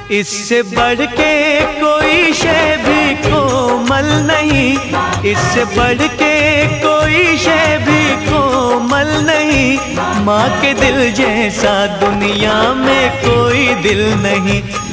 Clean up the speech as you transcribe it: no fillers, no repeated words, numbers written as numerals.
इससे बढ़ के कोई शय भी कोमल नहीं, इससे बढ़ के कोई शय भी कोमल नहीं। माँ के दिल जैसा दुनिया में कोई दिल नहीं।